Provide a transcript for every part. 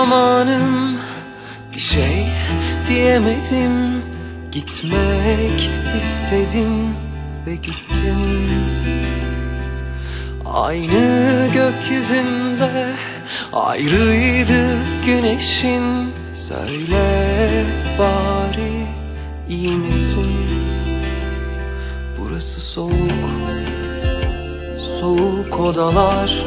zamanım, bir şey diyemedim. Gitmek istedim ve gittim. Aynı gökyüzünde ayrıydı güneşin. Söyle bari, iyi misin? Burası soğuk, soğuk odalar.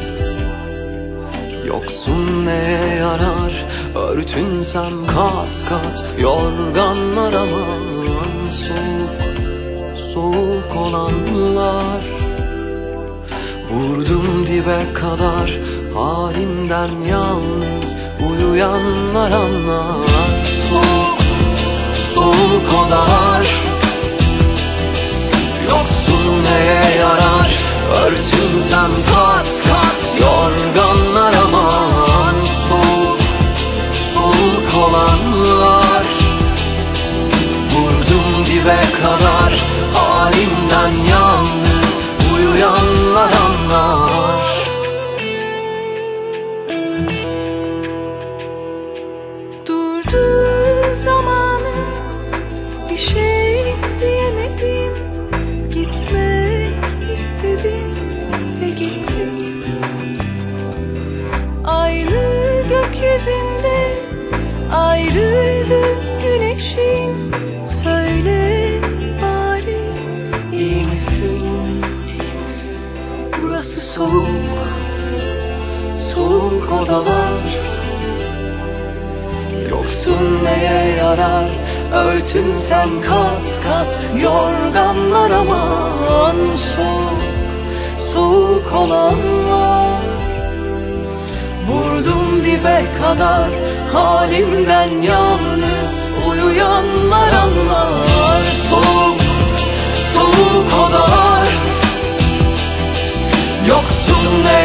Yoksun neye yarar, örtünsem kat kat yorganlar. Aman soğuk, soğuk olanlar. Vurdum dibe kadar, halimden yalnız uyuyanlar anlar. Soğuk, soğuk odalar. Yoksun neye yarar, örtünsem kat kat yorganlar. Aman soğuk, soğuk olanlar. Vurdum dibe kadar, halimden yalnız uyuyanlar anlar. Durdu zamanım, bir şey diyemedim. Gitmek istedim ve gittim. Aynı gökyüzünde ayrıydı güneşin. Söyle bari, İyi misin? Burası soğuk, soğuk odalar. Yoksun neye yarar, örtünsem kat kat yorganlar. Aman soğuk, soğuk olanlar. Vurdum dibe kadar, halimden yalnız uyuyanlar anlar. Soğuk, soğuk odalar. Yoksun neye